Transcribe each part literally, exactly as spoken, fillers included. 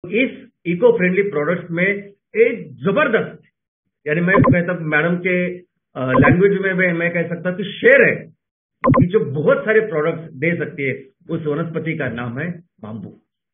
इस eco friendly products में एक जबरदस्त, यानी मैं कहता मैडम के लैंग्वेज में मैं, मैं कह सकता हूं कि शेर है कि जो बहुत सारे प्रोडक्ट्स दे सकती है। उस वनस्पति का नाम है bamboo.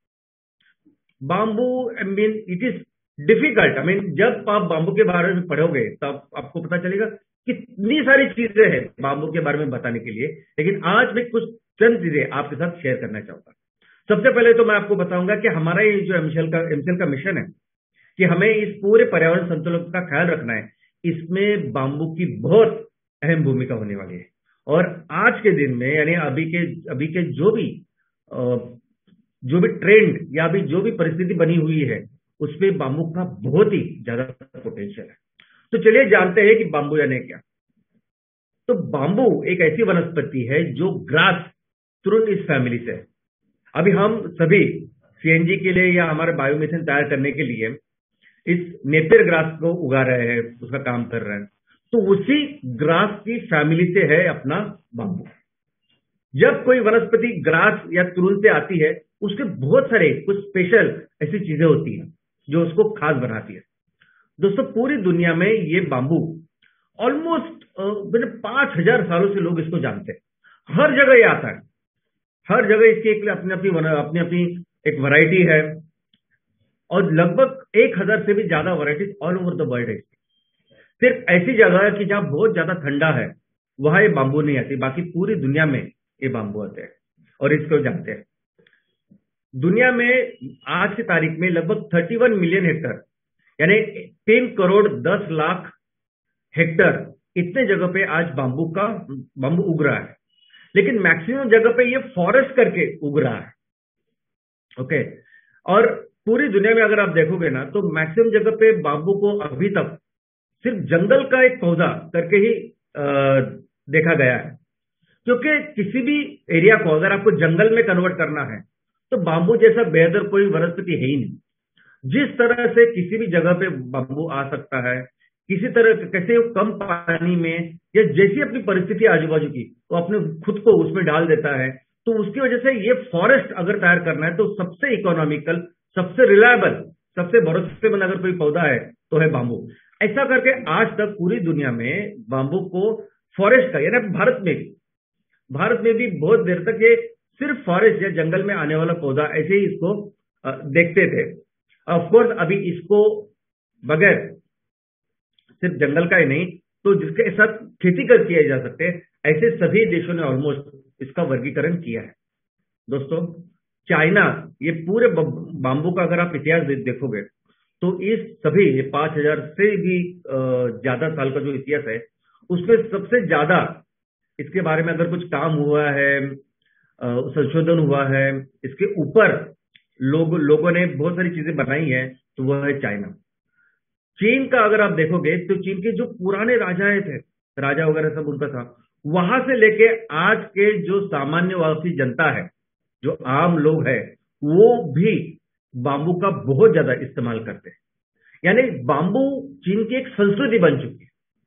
Bamboo I mean it is difficult. I mean जब आप बांबू के बारे में पढ़ोगे तब आपको पता चलेगा कितनी सारी चीजें हैं बांबू के बारे में बताने के लिए, लेकिन आज मैं कुछ चंद चीजें आपके साथ शेयर करना चाहूंगा। सबसे पहले तो मैं आपको बताऊंगा कि हमारा ये जो एमसीएल का एमसीएल का मिशन है कि हमें इस पूरे पर्यावरण संतुलन का ख्याल रखना है, इसमें बांबू की बहुत अहम भूमिका होने वाली है। और आज के दिन में यानी अभी के अभी के जो भी जो भी ट्रेंड या अभी जो भी परिस्थिति बनी हुई है उसमें बांबू का बहुत ही ज्यादा पोटेंशियल है। तो चलिए जानते हैं कि बांबू यानी क्या। तो बांबू एक ऐसी वनस्पति है जो ग्रास तुरंत इस फैमिली से है। अभी हम सभी सीएनजी के लिए या हमारे बायोमिथेन तैयार करने के लिए इस नेपियर ग्रास को उगा रहे हैं, उसका काम कर रहे हैं। तो उसी ग्रास की फैमिली से है अपना बांबू। जब कोई वनस्पति ग्रास या तुरुल से आती है उसके बहुत सारे कुछ स्पेशल ऐसी चीजें होती हैं जो उसको खास बनाती है। दोस्तों पूरी दुनिया में ये बांबू ऑलमोस्ट मैंने पांच हजार सालों से लोग इसको जानते हैं। हर जगह ये आता है, हर जगह इसकी एक अपनी अपनी अपनी अपनी एक वैरायटी है और लगभग एक हजार से भी ज्यादा varieties all over the world है। सिर्फ ऐसी जगह है कि जहां बहुत ज्यादा ठंडा है वहां ये बांबू नहीं आती, बाकी पूरी दुनिया में ये बांबू आते हैं और इसको जानते हैं। दुनिया में आज की तारीख में लगभग इकतीस मिलियन हेक्टर यानी तीन करोड़ दस लाख हेक्टर इतने जगह पे आज बांबू का बांबू उग रहा है, लेकिन मैक्सिमम जगह पे ये फॉरेस्ट करके उग रहा है। ओके, और पूरी दुनिया में अगर आप देखोगे ना तो मैक्सिमम जगह पे बांबू को अभी तक सिर्फ जंगल का एक पौधा करके ही आ, देखा गया है, क्योंकि किसी भी एरिया को अगर आपको जंगल में कन्वर्ट करना है तो बांबू जैसा बेहतर कोई वनस्पति है ही नहीं। जिस तरह से किसी भी जगह पे बांबू आ सकता है, किसी तरह कैसे वो कम पानी में या जैसी अपनी परिस्थिति आजू बाजू की वो अपने खुद को उसमें डाल देता है, तो उसकी वजह से ये फॉरेस्ट अगर तैयार करना है तो सबसे इकोनॉमिकल, सबसे रिलायबल, सबसे भरोसेमंद अगर कोई पौधा है तो है बांबू। ऐसा करके आज तक पूरी दुनिया में बांबू को फॉरेस्ट का, यानी भारत में भी भारत में भी बहुत देर तक ये सिर्फ फॉरेस्ट या जंगल में आने वाला पौधा ऐसे ही इसको देखते थे। ऑफकोर्स अभी इसको बगैर सिर्फ जंगल का ही नहीं तो जिसके साथ खेती कर किया जा सकते हैं, ऐसे सभी देशों ने ऑलमोस्ट इसका वर्गीकरण किया है। दोस्तों चाइना, ये पूरे बांबू का अगर आप इतिहास देखोगे तो इस सभी ये पांच हजार से भी ज्यादा साल का जो इतिहास है उसमें सबसे ज्यादा इसके बारे में अगर कुछ काम हुआ है, संशोधन हुआ है, इसके ऊपर लोग लोगों ने बहुत सारी चीजें बनाई है, तो वह है चाइना। चीन का अगर आप देखोगे तो चीन के जो पुराने राजाएं थे, राजा वगैरह सब उनका था, वहां से लेके आज के जो सामान्यवासी जनता है, जो आम लोग है, वो भी बांबू का बहुत ज्यादा इस्तेमाल करते हैं। यानी बांबू चीन की एक संस्कृति बन चुकी है।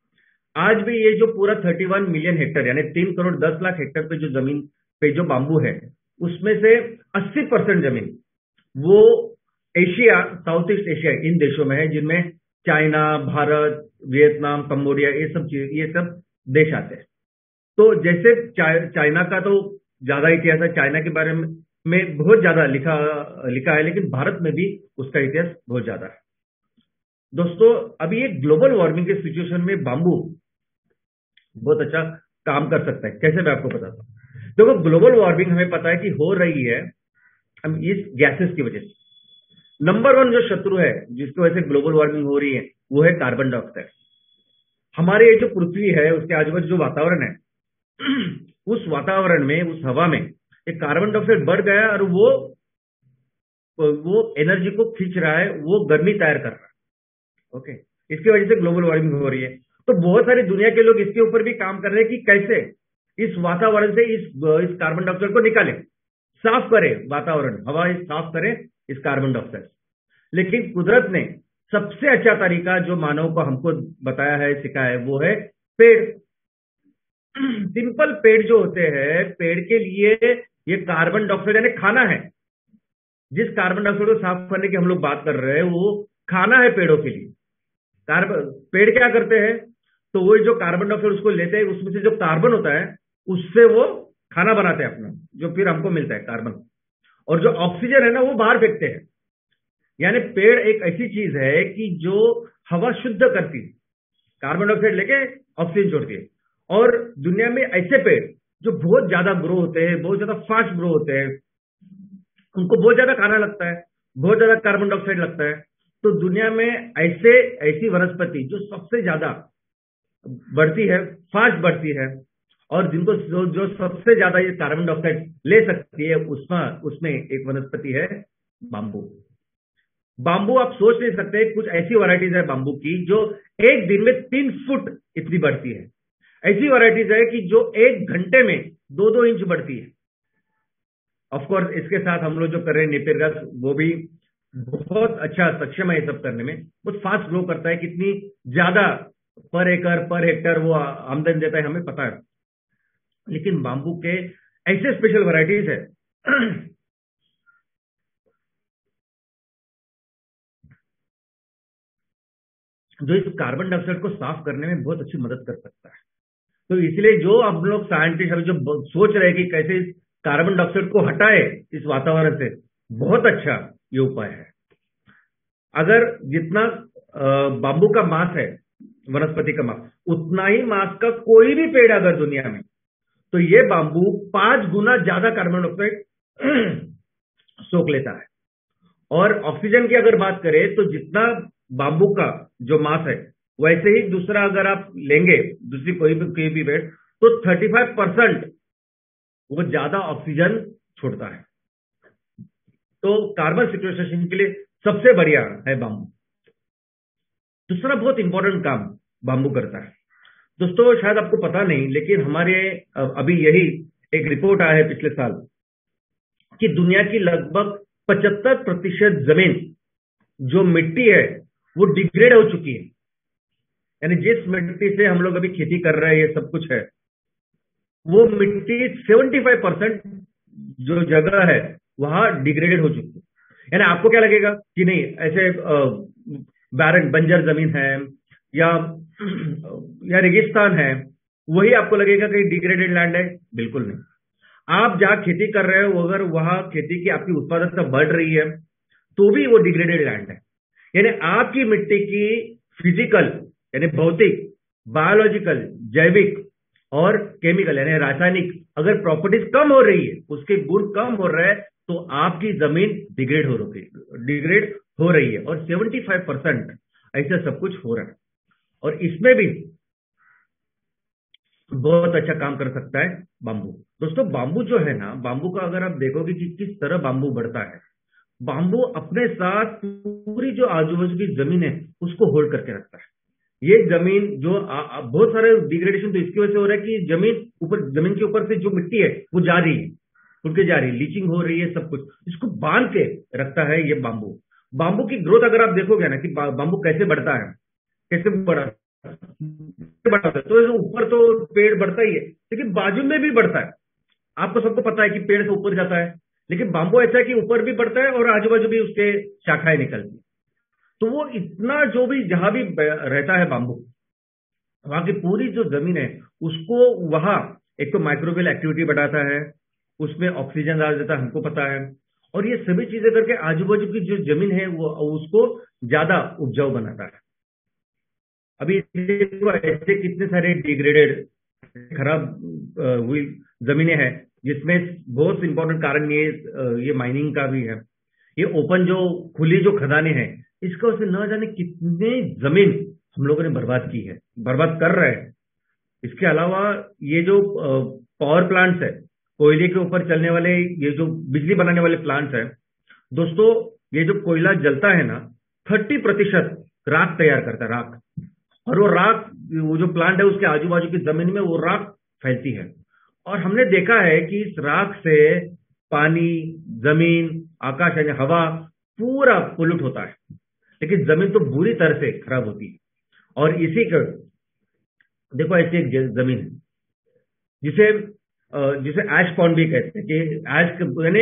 आज भी ये जो पूरा इकतीस मिलियन हेक्टर यानी तीन करोड़ दस लाख हेक्टर पे जो जमीन पे जो बांबू है, उसमें से अस्सी परसेंट जमीन वो एशिया, साउथ ईस्ट एशिया इन देशों में है, जिनमें चाइना, भारत, वियतनाम, कंबोडिया, ये सब ये सब देश आते हैं। तो जैसे चाइना का तो ज्यादा इतिहास है, चाइना के बारे में, में बहुत ज्यादा लिखा लिखा है, लेकिन भारत में भी उसका इतिहास बहुत ज्यादा है। दोस्तों अभी ये ग्लोबल वार्मिंग के सिचुएशन में बांबू बहुत अच्छा काम कर सकता है। कैसे मैं आपको बताता हूँ। देखो ग्लोबल वार्मिंग हमें पता है कि हो रही है हम इस गैसेस की वजह से। नंबर वन जो शत्रु है जिसकी वजह से ग्लोबल वार्मिंग हो रही है वो है कार्बन डाइऑक्साइड। हमारे ये जो पृथ्वी है उसके आजू-बाजू जो वातावरण है, उस वातावरण में, उस हवा में एक कार्बन डाइऑक्साइड बढ़ गया और वो वो एनर्जी को खींच रहा है, वो गर्मी तैयार कर रहा है। ओके, इसकी वजह से ग्लोबल वार्मिंग हो रही है। तो बहुत सारी दुनिया के लोग इसके ऊपर भी काम कर रहे हैं कि कैसे इस वातावरण से इस इस कार्बन डाइऑक्साइड को निकालें, साफ करें वातावरण, हवा साफ करें इस कार्बन डाइऑक्साइड। लेकिन कुदरत ने सबसे अच्छा तरीका जो मानव को हमको बताया है, सिखाया है, वो है पेड़। सिंपल पेड़ जो होते हैं, पेड़ के लिए ये कार्बन डाइऑक्साइड यानी खाना है। जिस कार्बन डाइऑक्साइड को साफ करने की हम लोग बात कर रहे हैं वो खाना है पेड़ों के लिए। कार्बन पेड़ क्या करते हैं, तो वो जो कार्बन डाइऑक्साइड उसको लेते हैं, उसमें से जो कार्बन होता है उससे वो खाना बनाते हैं अपना, जो फिर हमको मिलता है कार्बन। और जो ऑक्सीजन है ना वो बाहर फेंकते हैं। यानी पेड़ एक ऐसी चीज है कि जो हवा शुद्ध करती है, कार्बन डाइऑक्साइड लेके ऑक्सीजन छोड़ती है। और दुनिया में ऐसे पेड़ जो बहुत ज्यादा ग्रो होते हैं, बहुत ज्यादा फास्ट ग्रो होते हैं, उनको बहुत ज्यादा खाना लगता है, बहुत ज्यादा कार्बन डाइऑक्साइड लगता है। तो दुनिया में ऐसे ऐसी वनस्पति जो सबसे ज्यादा बढ़ती है, फास्ट बढ़ती है, और जिनको जो, जो सबसे ज्यादा ये कार्बन डाइऑक्साइड ले सकती है, उसमें उसमें एक वनस्पति है बांबू। बांबू आप सोच नहीं सकते, कुछ ऐसी वैरायटीज है बांबू की जो एक दिन में तीन फुट इतनी बढ़ती है। ऐसी वैरायटीज है कि जो एक घंटे में दो दो इंच बढ़ती है। ऑफ कोर्स इसके साथ हम लोग जो कर रहे हैं नेपियर ग्रास, वो भी बहुत अच्छा सक्षम है ये सब करने में, बहुत फास्ट ग्रो करता है। कितनी ज्यादा पर एकड़ पर हेक्टर वो आमदनी देता है हमें पता है। लेकिन बांबू के ऐसे स्पेशल वैरायटीज है जो इस कार्बन डाइऑक्साइड को साफ करने में बहुत अच्छी मदद कर सकता है। तो इसलिए जो हम लोग साइंटिस्ट अभी जो सोच रहे हैं कि कैसे इस कार्बन डाइऑक्साइड को हटाए इस वातावरण से, बहुत अच्छा ये उपाय है। अगर जितना बांबू का मांस है, वनस्पति का मांस, उतना ही मांस का कोई भी पेड़ अगर दुनिया में, तो ये बांबू पांच गुना ज्यादा कार्बन डाइऑक्साइड सोख लेता है। और ऑक्सीजन की अगर बात करें तो जितना बांबू का जो मांस है, वैसे ही दूसरा अगर आप लेंगे दूसरी कोई भी कोई भी पेड़, तो पैंतीस परसेंट वो ज्यादा ऑक्सीजन छोड़ता है। तो कार्बन सिक्वेस्ट्रेशन के लिए सबसे बढ़िया है बांबू। दूसरा बहुत इंपॉर्टेंट काम बांबू करता है दोस्तों, शायद आपको पता नहीं, लेकिन हमारे अभी यही एक रिपोर्ट आया है पिछले साल कि दुनिया की लगभग पचहत्तर प्रतिशत जमीन जो मिट्टी है वो डिग्रेड हो चुकी है। यानी जिस मिट्टी से हम लोग अभी खेती कर रहे हैं, ये सब कुछ है, वो मिट्टी पचहत्तर परसेंट जो जगह है वहां डिग्रेडेड हो चुकी है। यानी आपको क्या लगेगा कि नहीं ऐसे बैरन बंजर जमीन है या या रेगिस्तान है, वही आपको लगेगा कि डिग्रेडेड लैंड है? बिल्कुल नहीं। आप जहां खेती कर रहे हो अगर वहां खेती की आपकी उत्पादकता बढ़ रही है तो भी वो डिग्रेडेड लैंड है। यानी आपकी मिट्टी की फिजिकल यानी भौतिक, बायोलॉजिकल, जैविक और केमिकल यानी रासायनिक अगर प्रॉपर्टीज कम हो रही है, उसके गुण कम हो रहे हैं, तो आपकी जमीन डिग्रेड हो रही डिग्रेड हो रही है। और पचहत्तर परसेंट ऐसा सब कुछ हो रहा है। और इसमें भी बहुत अच्छा काम कर सकता है बांबू। दोस्तों बांबू जो है ना, बांबू का अगर आप देखोगे कि किस तरह बांबू बढ़ता है, बांबू अपने साथ पूरी जो आजू बाजू की जमीन है उसको होल्ड करके रखता है। ये जमीन जो आ, आ, बहुत सारे डिग्रेडेशन तो इसकी वजह से हो रहा है कि जमीन ऊपर जमीन के ऊपर से जो मिट्टी है वो जा रही है, उड़ के जा रही है, लीचिंग हो रही है, सब कुछ इसको बांध के रखता है ये बांबू। बांबू की ग्रोथ अगर आप देखोगे ना कि बांबू कैसे बढ़ता है, कैसे बढ़ा बढ़ता है, तो ऊपर तो पेड़ बढ़ता ही है लेकिन बाजू में भी बढ़ता है। आपको सबको पता है कि पेड़ से ऊपर जाता है, लेकिन बांबू ऐसा है कि ऊपर भी बढ़ता है और आजू बाजू भी उसके शाखाएं निकलती है। तो वो इतना जो भी जहां भी रहता है बांबू, वहां की पूरी जो जमीन है उसको वहां एक तो माइक्रोबियल एक्टिविटी बढ़ाता है, उसमें ऑक्सीजन डाल देता है, हमको पता है। और ये सभी चीजें करके आजू बाजू की जो जमीन है वो उसको ज्यादा उपजाऊ बनाता है। अभी देखो ऐसे कितने सारे डिग्रेडेड खराब हुई जमीनें हैं जिसमें बहुत इंपॉर्टेंट कारण ये ये माइनिंग का भी है। ये ओपन जो खुली जो खदानें हैं, इसका वजह से न जाने कितने जमीन हम लोगों ने बर्बाद की है, बर्बाद कर रहे हैं। इसके अलावा ये जो पावर प्लांट्स है, कोयले के ऊपर चलने वाले ये जो बिजली बनाने वाले प्लांट्स है दोस्तों, ये जो कोयला जलता है ना, थर्टी प्रतिशत राख तैयार करता है, राख। और वो राख, वो जो प्लांट है उसके आजू बाजू की जमीन में वो राख फैलती है। और हमने देखा है कि इस राख से पानी, जमीन, आकाश यानी हवा पूरा पोल्यूट होता है, लेकिन जमीन तो बुरी तरह से खराब होती है। और इसी का देखो ऐसी एक जमीन है जिसे जिसे ऐश पॉन्ड भी कहते हैं कि ऐश यानी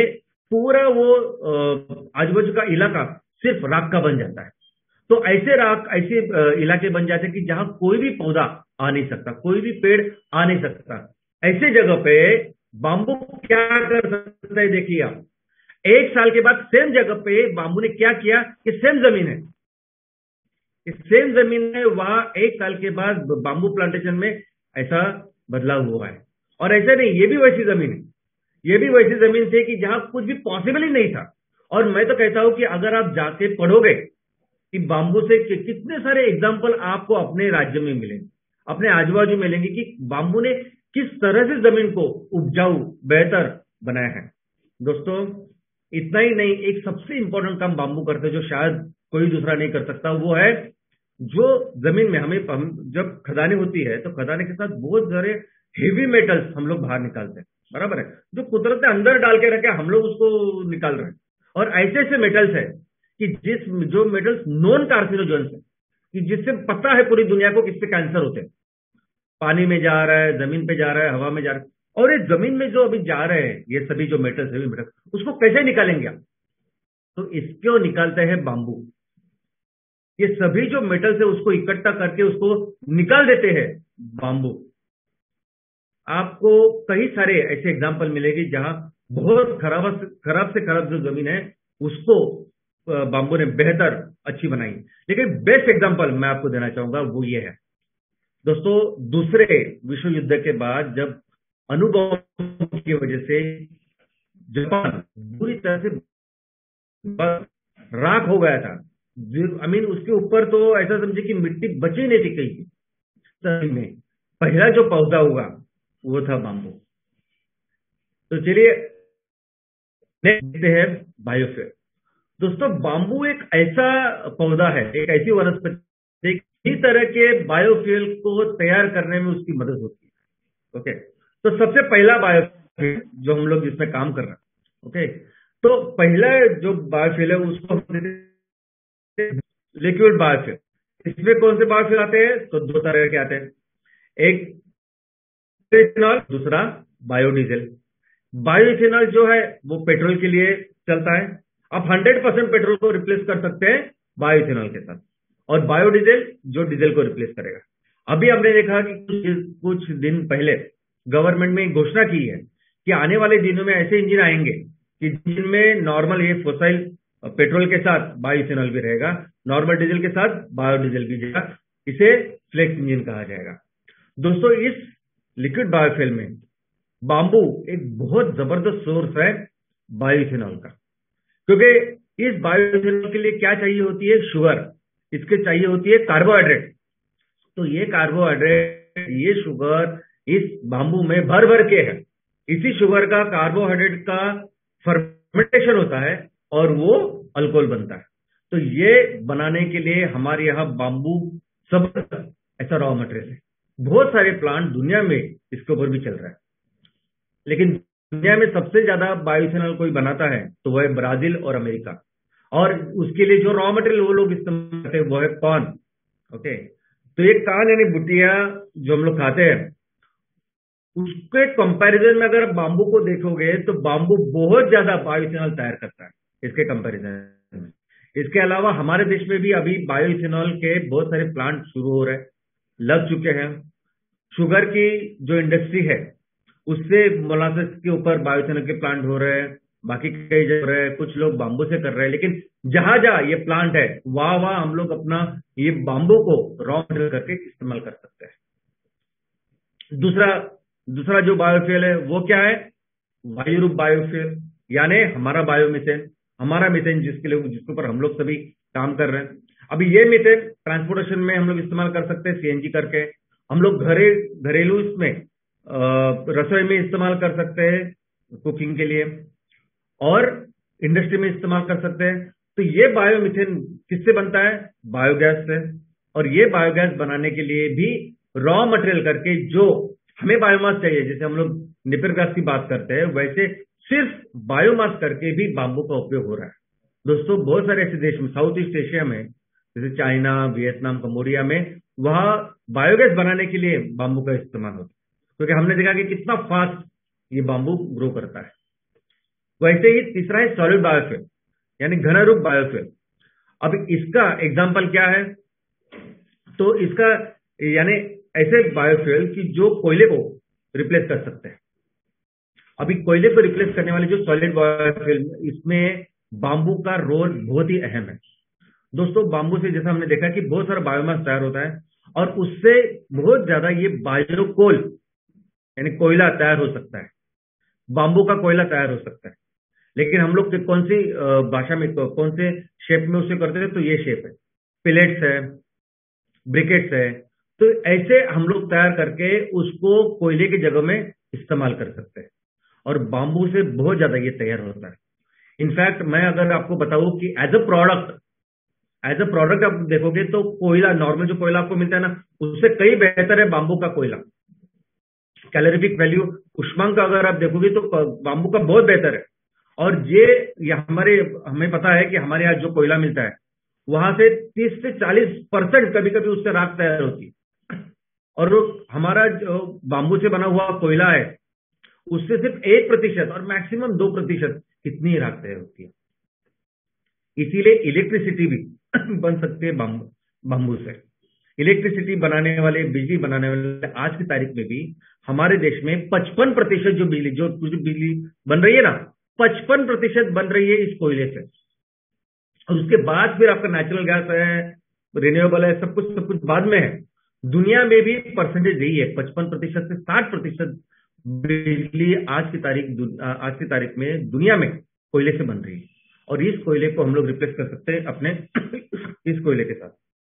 पूरा वो आजू बाजू का इलाका सिर्फ राख का बन जाता है। तो ऐसे राख ऐसे इलाके बन जाते हैं कि जहां कोई भी पौधा आ नहीं सकता, कोई भी पेड़ आ नहीं सकता। ऐसे जगह पे बाम्बू क्या कर सकता है, देखिए आप, एक साल के बाद सेम जगह पे बाम्बू ने क्या किया कि सेम जमीन है, इस सेम जमीन में वहां एक साल के बाद बाम्बू प्लांटेशन में ऐसा बदलाव हुआ है। और ऐसा नहीं, ये भी वैसी जमीन है, ये भी वैसी जमीन थी कि जहां कुछ भी पॉसिबल ही नहीं था। और मैं तो कहता हूं कि अगर आप जाके पढ़ोगे कि बाम्बू से कि, कितने सारे एग्जाम्पल आपको अपने राज्य में मिलेंगे, अपने आजू बाजू मिलेंगे कि बाम्बू ने किस तरह से जमीन को उपजाऊ बेहतर बनाया है। दोस्तों इतना ही नहीं, एक सबसे इंपॉर्टेंट काम बाम्बू करते जो शायद कोई दूसरा नहीं कर सकता, वो है जो जमीन में हमें हम जब खदानी होती है तो खदाने के साथ बहुत सारे हेवी मेटल्स हम लोग बाहर निकालते हैं, बराबर है, जो कुदरत ने अंदर डाल के रखे हम लोग उसको निकाल रहे हैं। और ऐसे ऐसे मेटल्स है कि जिस जो मेटल्स नॉन कार्सिनोजेंस है, कि जिससे पता है पूरी दुनिया को किससे कैंसर होते हैं, पानी में जा रहा है, जमीन पे जा रहा है, हवा में जा रहा है। और ये जमीन में जो अभी जा रहे हैं ये सभी जो मेटल्स हेवी मेटल्स, उसको कैसे निकालेंगे आप? तो इसको निकालते हैं बाम्बू। ये सभी जो मेटल्स है उसको इकट्ठा करके उसको निकाल देते हैं बाम्बू। आपको कई सारे ऐसे एग्जाम्पल मिलेंगे जहां बहुत खराब खराब से खराब जो जमीन है उसको बाम्बू ने बेहतर अच्छी बनाई। लेकिन बेस्ट एग्जाम्पल मैं आपको देना चाहूंगा वो ये है दोस्तों, दूसरे विश्व युद्ध के बाद जब अणुबॉम्ब की वजह से जापान पूरी तरह से राख हो गया था, आई मीन उसके ऊपर तो ऐसा समझे कि मिट्टी बची नहीं थी कहीं की, में पहला जो पौधा हुआ वो था बाम्बू। तो चलिए देखते हैं बायोफियर। दोस्तों बाम्बू एक ऐसा पौधा है, एक ऐसी वनस्पति इस तरह के बायोफ्यूल को तैयार करने में उसकी मदद होती है। ओके, तो सबसे पहला बायोफ्यूल जो हम लोग जिसमें काम कर रहे हैं, ओके, तो पहला जो बायोफ्यूल है उसको लिक्विड बायोफ्यूल। इसमें कौन से बायोफ्यूल आते हैं? तो दो तरह के आते हैं, एक इथेनॉल, दूसरा बायोडीजल। बायोइथेनॉल जो है वो पेट्रोल के लिए चलता है, आप हंड्रेड परसेंट पेट्रोल को रिप्लेस कर सकते हैं बायोइथेनॉल के साथ। और बायोडीजल जो डीजल को रिप्लेस करेगा। अभी हमने देखा कि कुछ दिन पहले गवर्नमेंट ने घोषणा की है कि आने वाले दिनों में ऐसे इंजन आएंगे कि जिनमें नॉर्मल ये फोसाइल पेट्रोल के साथ बायोइथेनॉल भी रहेगा, नॉर्मल डीजल के साथ बायोडीजल भी रहेगा। इसे फ्लेक्स इंजन कहा जाएगा। दोस्तों इस लिक्विड बायोफ्यूल में बाम्बू एक बहुत जबरदस्त सोर्स है बायोइथेनॉल का, क्योंकि इस बायोइथेनॉल के लिए क्या चाहिए होती है? शुगर। इसके चाहिए होती है कार्बोहाइड्रेट। तो ये कार्बोहाइड्रेट, ये शुगर इस बाम्बू में भर भर के है। इसी शुगर का, कार्बोहाइड्रेट का फर्मेंटेशन होता है और वो अल्कोहल बनता है। तो ये बनाने के लिए हमारे यहाँ बाम्बू सब ऐसा रॉ मटेरियल है। बहुत सारे प्लांट दुनिया में इसके ऊपर भी चल रहा है, लेकिन दुनिया में सबसे ज्यादा बायोइथेनॉल कोई बनाता है तो वह है ब्राजील और अमेरिका। और उसके लिए जो रॉ मटेरियल वो लोग इस्तेमाल करते हैं वो है कॉर्न। ओके, तो ये कॉर्न यानी बुटिया जो हम लोग खाते हैं, उसके कंपैरिजन में अगर बाम्बू को देखोगे तो बाम्बू बहुत ज्यादा बायोइथेनॉल तैयार करता है इसके कंपैरिजन में। इसके अलावा हमारे देश में भी अभी बायोइथेनॉल के बहुत सारे प्लांट शुरू हो रहे हैं, लग चुके हैं। शुगर की जो इंडस्ट्री है उससे मोलासेस के ऊपर बायोइथेनॉल के प्लांट हो रहे हैं, बाकी कई जगह हो रहे हैं, कुछ लोग बाम्बू से कर रहे हैं। लेकिन जहां जहां ये प्लांट है वहां वहां हम लोग अपना ये बाम्बू को रॉ मटेरियल करके इस्तेमाल कर सकते हैं। दूसरा दूसरा जो बायोफ्यूल है वो क्या है? वायुरूप बायोफ्यूल, यानी हमारा बायोमीथेन, हमारा मीथेन जिसके लिए जिसके ऊपर हम लोग सभी काम कर रहे हैं। अभी ये मीथेन ट्रांसपोर्टेशन में हम लोग इस्तेमाल कर सकते हैं, सीएनजी करके। हम लोग घरे घरेलू इसमें रसोई में इस्तेमाल कर सकते हैं कुकिंग के लिए, और इंडस्ट्री में इस्तेमाल कर सकते हैं। तो ये बायोमीथेन किससे बनता है? बायोगैस से। और ये बायोगैस बनाने के लिए भी रॉ मटेरियल करके जो हमें बायोमास चाहिए, जैसे हम लोग निपर गैस की बात करते हैं, वैसे सिर्फ बायोमास करके भी बाम्बू का उपयोग हो रहा है। दोस्तों बहुत सारे ऐसे देश में, साउथ ईस्ट एशिया में, जैसे चाइना, वियतनाम, कंबोडिया में, वहां बायोगैस बनाने के लिए बाम्बू का इस्तेमाल होता है, क्योंकि हमने देखा कि कितना फास्ट ये बाम्बू ग्रो करता है। वैसे ही तीसरा है सॉलिड बायोफ्यूल, यानी घन रूप बायोफ्यूल। अब इसका एग्जाम्पल क्या है? तो इसका यानी ऐसे बायोफ्यूल कि जो कोयले को रिप्लेस कर सकते हैं। अभी कोयले को रिप्लेस करने वाले जो सॉलिड बायोफ्यूल, इसमें बांबू का रोल बहुत ही अहम है। दोस्तों, बांबू से जैसा हमने देखा कि बहुत सारा बायोमास तैयार होता है और उससे बहुत ज्यादा ये बायोकोल यानी कोयला तैयार हो सकता है, बांबू का कोयला तैयार हो सकता है। लेकिन हम लोग कौन सी भाषा में, कौन से शेप में उसे करते हैं? तो ये शेप है, पिलेट्स है, ब्रिकेट्स है। तो ऐसे हम लोग तैयार करके उसको कोयले की जगह में इस्तेमाल कर सकते हैं और बांबू से बहुत ज्यादा ये तैयार होता है। इनफैक्ट मैं अगर आपको बताऊं कि as a product as a product आप देखोगे तो कोयला, नॉर्मल जो कोयला आपको मिलता है ना, उससे कई बेहतर है बांबू का कोयला। कैलोरीफिक वैल्यू, उष्मांक अगर आप देखोगे तो बांबू का बहुत बेहतर है। और ये, ये हमारे हमें पता है कि हमारे यहाँ जो कोयला मिलता है वहां से तीस से चालीस परसेंट कभी कभी उससे राख तैयार होती है, और हमारा जो बांबू से बना हुआ कोयला है उससे सिर्फ एक प्रतिशत और मैक्सिमम दो प्रतिशत इतनी राख तैयार होती है। इसीलिए इलेक्ट्रिसिटी भी बन सकती है बांबू बांबू से। इलेक्ट्रिसिटी बनाने वाले, बिजली बनाने वाले आज की तारीख में भी हमारे देश में पचपन प्रतिशत जो बिजली जो बिजली बन रही है ना, पचपन प्रतिशत बन रही है इस कोयले से। और उसके बाद फिर आपका नेचुरल गैस है, रिन्यूएबल है, सब कुछ सब कुछ बाद में है। दुनिया में भी परसेंटेज यही है, पचपन प्रतिशत से साठ प्रतिशत बिजली आज की तारीख आज की तारीख में दुनिया में कोयले से बन रही है। और इस कोयले को हम लोग रिप्लेस कर सकते हैं अपने इस कोयले के साथ।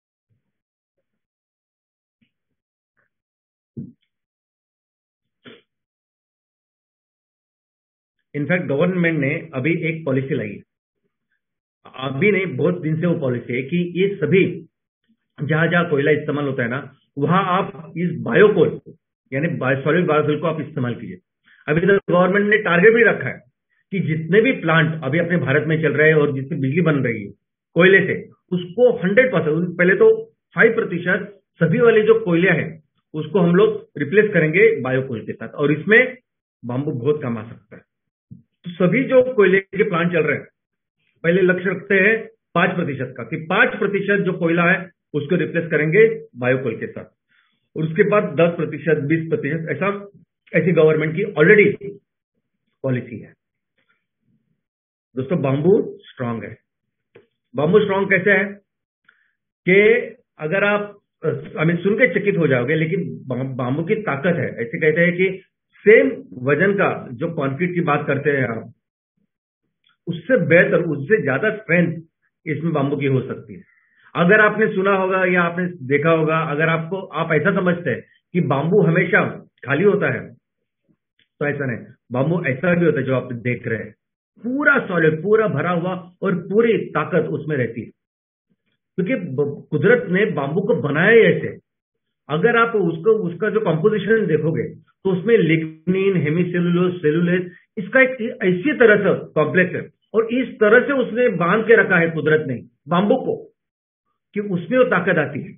इनफैक्ट गवर्नमेंट ने अभी एक पॉलिसी लाई है, अभी नहीं बहुत दिन से वो पॉलिसी है कि ये सभी जहां जहां कोयला इस्तेमाल होता है ना, वहां आप इस बायोकोल यानी सॉलिड बायोफ्यूल को आप इस्तेमाल कीजिए। अभी तो गवर्नमेंट ने टारगेट भी रखा है कि जितने भी प्लांट अभी अपने भारत में चल रहे हैं और जिससे बिजली बन रही है कोयले से, उसको हंड्रेड परसेंट, पहले तो फाइव प्रतिशत सभी वाले जो कोयले हैं उसको हम लोग रिप्लेस करेंगे बायोकोल के साथ, और इसमें बांबू बहुत काम आ सकता है। तो सभी जो कोयले के प्लांट चल रहे हैं, पहले लक्ष्य रखते हैं पांच प्रतिशत का, कि पांच प्रतिशत जो कोयला है उसको रिप्लेस करेंगे बायोकोल के साथ, और उसके बाद दस प्रतिशत बीस प्रतिशत ऐसा ऐसी गवर्नमेंट की ऑलरेडी पॉलिसी है। दोस्तों, बांबू स्ट्रांग है। बांबू स्ट्रांग कैसे है कि अगर आप आई मीन सुन के चकित हो जाओगे, लेकिन बांबू की ताकत है। ऐसे कहते हैं कि सेम वजन का जो कंक्रीट की बात करते हैं आप, उससे बेहतर, उससे ज्यादा स्ट्रेंथ इसमें बांबू की हो सकती है। अगर आपने सुना होगा या आपने देखा होगा, अगर आपको आप ऐसा समझते हैं कि बांबू हमेशा खाली होता है, तो ऐसा नहीं। बांबू ऐसा भी होता है जो आप देख रहे हैं, पूरा सॉलिड, पूरा भरा हुआ और पूरी ताकत उसमें रहती है, क्योंकि कुदरत ने बांबू को बनाया ही ऐसे। अगर आप उसको उसका जो कंपोजिशन देखोगे तो उसमें लिग्निन, हेमीसेलुलोज, सेलुलोज, इसका एक ऐसी तरह से कॉम्प्लेक्स है, और इस तरह से उसने बांध के रखा है कुदरत ने बांबू को कि उसमें वो ताकत आती है।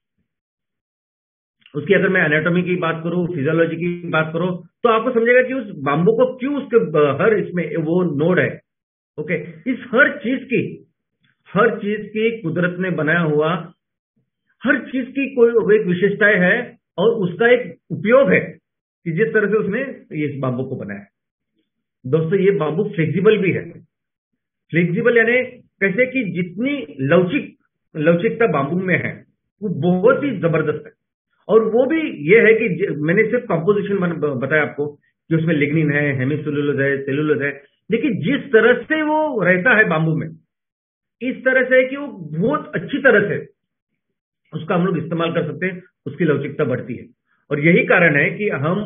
उसकी अगर मैं एनाटॉमी की बात करूं, फिजियोलॉजी की बात करूं, तो आपको समझेगा कि उस बांबू को क्यों उसके हर इसमें वो नोड है। ओके, इस हर चीज की हर चीज की कुदरत ने बनाया हुआ, हर चीज की कोई एक विशेषताएं है और उसका एक उपयोग है कि जिस तरह से उसने इस बांबू को बनाया। दोस्तों, ये बांबू फ्लेक्सिबल भी है। फ्लेक्सिबल यानी कैसे कि जितनी लवचिक लवचिकता बांबू में है वो बहुत ही जबरदस्त है। और वो भी ये है कि मैंने सिर्फ कंपोजिशन बताया आपको कि उसमें लिग्निन है, हेमीसेलुलोज है, सेलुलोज है, लेकिन जिस तरह से वो रहता है बांबू में, इस तरह से है कि वो बहुत अच्छी तरह से उसका हम लोग इस्तेमाल कर सकते हैं, उसकी लवचिकता बढ़ती है। और यही कारण है कि हम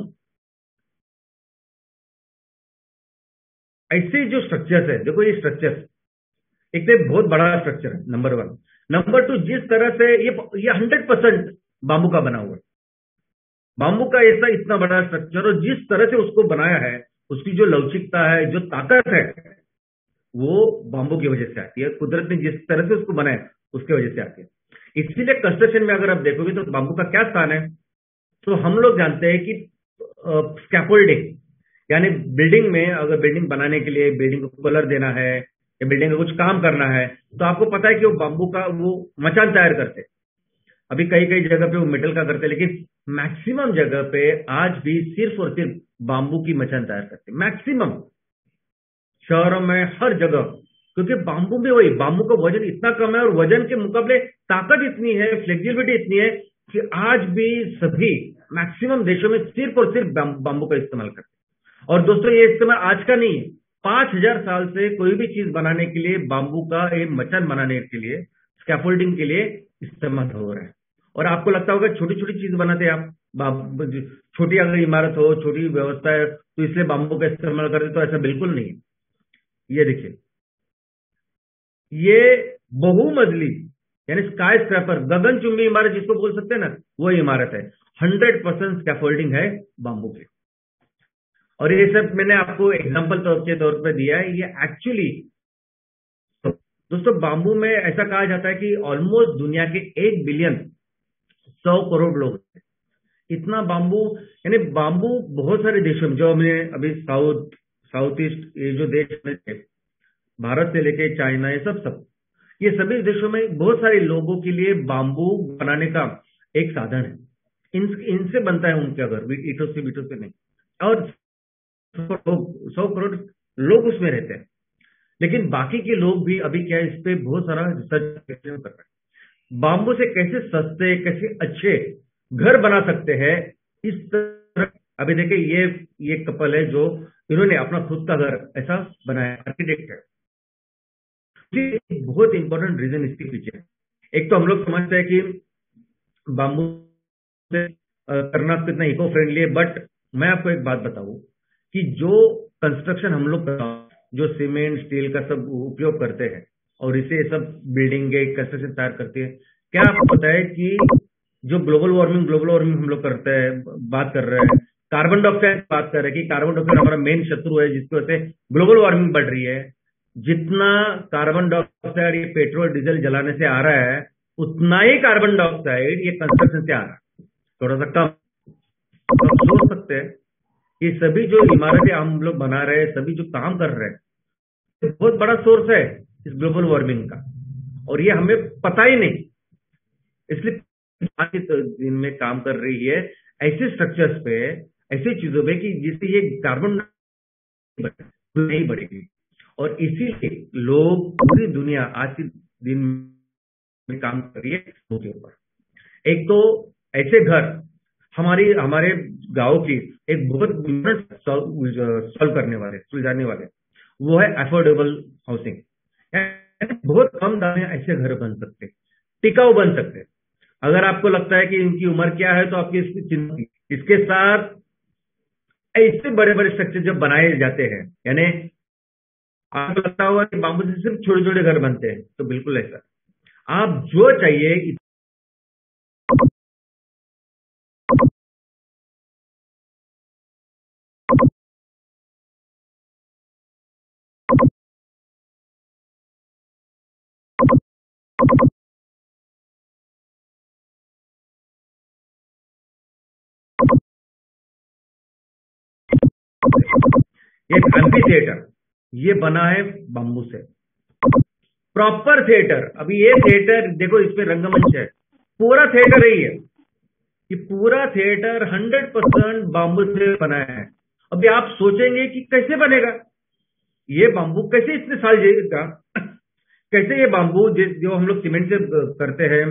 ऐसे जो स्ट्रक्चर्स है, देखो ये स्ट्रक्चर एक तो बहुत बड़ा स्ट्रक्चर है, नंबर वन। नंबर टू, जिस तरह से ये ये हंड्रेड परसेंट बांबू का बना हुआ है, बांबू का ऐसा इतना बड़ा स्ट्रक्चर, और जिस तरह से उसको बनाया है, उसकी जो लवचिकता है, जो ताकत है, वो बांबू की वजह से आती है। कुदरत ने जिस तरह से उसको बनाया उसकी वजह से आती है। इसीलिए कंस्ट्रक्शन में अगर आप देखोगे तो बांबू का क्या स्थान है, तो हम लोग जानते हैं कि स्कैफोल्डिंग यानी बिल्डिंग में अगर बिल्डिंग बनाने के लिए बिल्डिंग को कलर देना है या बिल्डिंग में कुछ काम करना है, तो आपको पता है कि वो बाम्बू का वो मचान तैयार करते हैं। अभी कई कई जगह पे वो मेटल का करते हैं, लेकिन मैक्सिमम जगह पे आज भी सिर्फ और सिर्फ बाम्बू की मचान तैयार करते हैं, मैक्सिमम शहरों में हर जगह। क्योंकि बाम्बू में वही, बाम्बू का वजन इतना कम है और वजन के मुकाबले ताकत इतनी है, फ्लेक्सिबिलिटी इतनी है कि आज भी सभी मैक्सिमम देशों में सिर्फ और सिर्फ बाम्बू का इस्तेमाल करते हैं। और दोस्तों, ये इस्तेमाल आज का नहीं है, पांच हजार साल से कोई भी चीज बनाने के लिए बाम्बू का एक मचान बनाने के लिए, स्कैफोल्डिंग के लिए इस्तेमाल हो रहा है। और आपको लगता होगा छोटी छोटी चीज बनाते हैं आप, छोटी अगर इमारत हो, छोटी व्यवस्था है तो इसलिए बाम्बू का इस्तेमाल करते, तो ऐसा बिल्कुल नहीं है। ये देखिए, ये बहुमंजिली यानी स्काई स्क्रैपर, गगनचुंबी इमारत जिसको बोल सकते हैं ना, वो इमारत है। हंड्रेड परसेंट स्कैफोल्डिंग है बाम्बू के। और ये सब मैंने आपको एग्जांपल के तौर पे दिया है। ये एक्चुअली दोस्तों, बाम्बू में ऐसा कहा जाता है कि ऑलमोस्ट दुनिया के एक बिलियन सौ करोड़ लोग हैं। इतना बाम्बू, यानी बाम्बू बहुत सारे देशों में, जो हमने अभी साउथ साउथ ईस्ट ये जो देश में थे, भारत से लेके चाइना, ये सब सब ये सभी देशों में बहुत सारे लोगों के लिए बाम्बू बनाने का एक साधन है। इन इनसे बनता है उनके घर, ईटों से बीटों से नहीं। और सौ करोड़ लोग उसमें रहते हैं। लेकिन बाकी के लोग भी अभी क्या, इस पे बहुत सारा रिसर्च कर रहे हैं, बाम्बू से कैसे सस्ते, कैसे अच्छे घर बना सकते हैं। इस तरह अभी देखिए, ये ये कपल है जो इन्होंने अपना खुद का घर ऐसा बनाया, आर्किटेक्ट है। बहुत इंपॉर्टेंट रीजन इसके पीछे। एक तो हम लोग समझते हैं कि बाम्बू से करना कितना इको फ्रेंडली है, बट मैं आपको एक बात बताऊं कि जो कंस्ट्रक्शन हम लोग, जो सीमेंट स्टील का सब उपयोग करते हैं और इसे सब बिल्डिंग के कंस्ट्रक्शन तैयार करते हैं, क्या आपको पता है कि जो ग्लोबल वार्मिंग ग्लोबल वार्मिंग हम लोग करते हैं, बात कर रहे हैं, कार्बन डाइऑक्साइड बात कर रहे हैं कि कार्बन डाइऑक्साइड हमारा मेन शत्रु है, जिसकी वजह से ग्लोबल वार्मिंग बढ़ रही है। जितना कार्बन डाइऑक्साइड ये पेट्रोल डीजल जलाने से आ रहा है, उतना ही कार्बन डाइऑक्साइड ये कंस्ट्रक्शन से आ रहा है, थोड़ा सा कम। तो आप सोच सकते हैं कि सभी जो इमारतें हम लोग बना रहे हैं, सभी जो काम कर रहे हैं, बहुत बड़ा सोर्स है इस ग्लोबल वार्मिंग का, और ये हमें पता ही नहीं। इसलिए दिन में काम कर रही है ऐसे स्ट्रक्चर्स पे, ऐसी चीजों पे कि जिससे ये कार्बन नहीं बढ़ेगी। और इसीलिए लोग, पूरी दुनिया आज के दिन में काम कर रही है उसके ऊपर। एक तो ऐसे घर, हमारी हमारे गांव की एक बहुत सॉल्व करने वाले, सुलझाने वाले, वो है अफोर्डेबल हाउसिंग। बहुत कम दाम में ऐसे घर बन सकते, टिकाऊ बन सकते। अगर आपको लगता है कि इनकी उम्र क्या है, तो आपकी इसकी चिंता, इसके साथ ऐसे बड़े बड़े स्ट्रक्चर जब बनाए जाते हैं, यानी आपको लगता होगा कि बाम्बू से सिर्फ छोटे छोटे घर बनते हैं, तो बिल्कुल ऐसा आप जो चाहिए एक एम्फी थिएटर, ये बना है बाम्बू से। प्रॉपर थिएटर, अभी ये थिएटर देखो, इसमें रंगमंच है, पूरा थिएटर ही है, कि पूरा थिएटर हंड्रेड परसेंट बाम्बू से बनाया है। अभी आप सोचेंगे कि कैसे बनेगा ये बाम्बू, कैसे इतने साल जिएगा, कैसे ये बाम्बू जो हम लोग सीमेंट से करते हैं,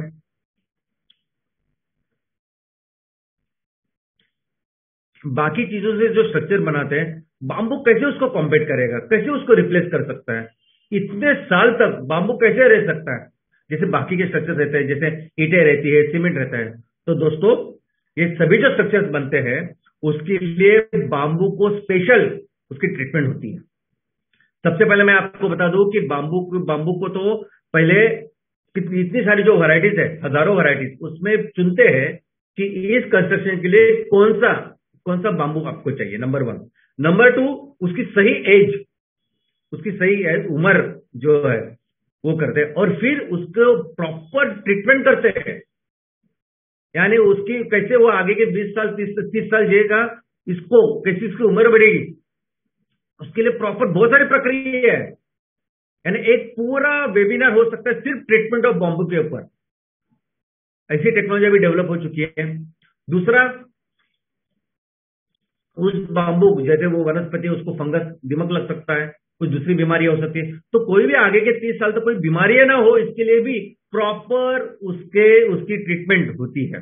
बाकी चीजों से जो स्ट्रक्चर बनाते हैं, बाम्बू कैसे उसको कॉम्पीट करेगा, कैसे उसको रिप्लेस कर सकता है, इतने साल तक बाम्बू कैसे रह सकता है जैसे बाकी के स्ट्रक्चर रहते हैं, जैसे ईंटें रहती है, सीमेंट रहता है। तो दोस्तों, ये सभी जो स्ट्रक्चर्स बनते हैं, उसके लिए बाम्बू को स्पेशल उसकी ट्रीटमेंट होती है। सबसे पहले मैं आपको बता दूं कि बाम्बू बाम्बू को तो पहले इतनी सारी जो वैरायटीज है, हजारों वैरायटीज, उसमें चुनते हैं कि इस कंस्ट्रक्शन के लिए कौन सा कौन सा बाम्बू आपको चाहिए, नंबर वन। नंबर टू, उसकी सही एज, उसकी सही एज उम्र जो है वो करते हैं, और फिर उसको प्रॉपर ट्रीटमेंट करते हैं, यानी उसकी कैसे वो आगे के बीस साल तीस तीस साल जिएगा, इसको कैसे इसकी उम्र बढ़ेगी, उसके लिए प्रॉपर बहुत सारी प्रक्रिया है, यानी एक पूरा वेबिनार हो सकता है सिर्फ ट्रीटमेंट ऑफ बॉम्बू के ऊपर। ऐसी टेक्नोलॉजी भी डेवलप हो चुकी है। दूसरा, उस बाम्बू जैसे वो वनस्पति है, उसको फंगस दिमक लग सकता है, कुछ दूसरी बीमारियां हो सकती है, तो कोई भी आगे के तीस साल तक कोई बीमारियां ना हो, इसके लिए भी प्रॉपर उसके उसकी ट्रीटमेंट होती है।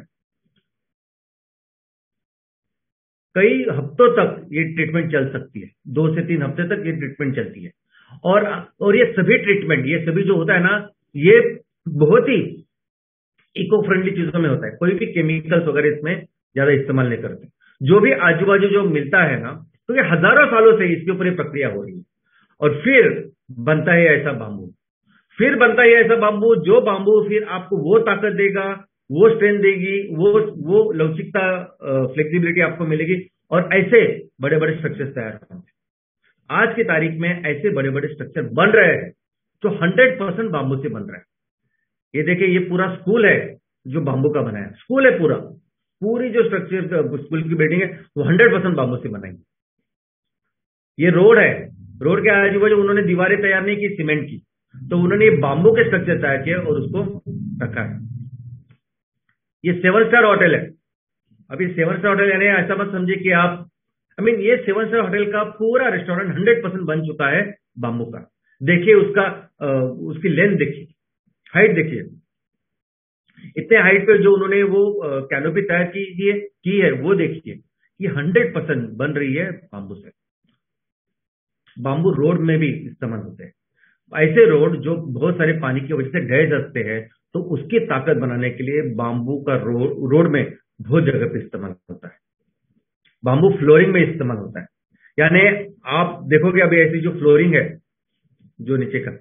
कई हफ्तों तक ये ट्रीटमेंट चल सकती है, दो से तीन हफ्ते तक ये ट्रीटमेंट चलती है। और और ये सभी ट्रीटमेंट, ये सभी जो होता है ना, ये बहुत ही इको फ्रेंडली चीजों में होता है। कोई भी केमिकल्स वगैरह इसमें ज्यादा इस्तेमाल नहीं करते। जो भी आजू बाजू जो मिलता है ना, तो ये हजारों सालों से इसके ऊपर ये प्रक्रिया हो रही है, और फिर बनता है ऐसा बाम्बू। फिर बनता है ऐसा बाम्बू, जो बाम्बू फिर आपको वो ताकत देगा, वो स्ट्रेंथ देगी, वो वो लवचिकता, फ्लेक्सिबिलिटी आपको मिलेगी, और ऐसे बड़े बड़े स्ट्रक्चर्स तैयार होंगे। आज की तारीख में ऐसे बड़े बड़े स्ट्रक्चर बन रहे हैं जो हंड्रेड परसेंट बाम्बू से बन रहा है। ये देखिए, ये पूरा स्कूल है जो बाम्बू का बना है, स्कूल है पूरा, पूरी जो स्ट्रक्चर स्कूल की बिल्डिंग है वो हंड्रेड परसेंट बाम्बू से बनाई। ये रोड है, रोड के आजू बाजू उन्होंने दीवारें तैयार नहीं की सीमेंट की, तो उन्होंने ये बाम्बू के स्ट्रक्चर तैयार किए और उसको रखा है। ये सेवन स्टार होटल है। अभी सेवन स्टार होटल यानी ऐसा मत समझिए कि आप, आई मीन ये सेवन स्टार होटल का पूरा रेस्टोरेंट हंड्रेड परसेंट बन चुका है बाम्बू का। देखिए उसका आ, उसकी लेंथ देखिए, हाइट देखिए, इतने हाइट पे जो उन्होंने वो कैनोपी तैयार की है की है वो देखिए, ये हंड्रेड परसेंट बन रही है बाम्बू से। बाम्बू रोड में भी इस्तेमाल होते हैं, ऐसे रोड जो बहुत सारे पानी की वजह से ढह जाते हैं, तो उसकी ताकत बनाने के लिए बाम्बू का रोड रोड में बहुत जगह पे इस्तेमाल होता है। बाम्बू फ्लोरिंग में इस्तेमाल होता है, यानी आप देखोगे अभी ऐसी जो फ्लोरिंग है जो नीचे का,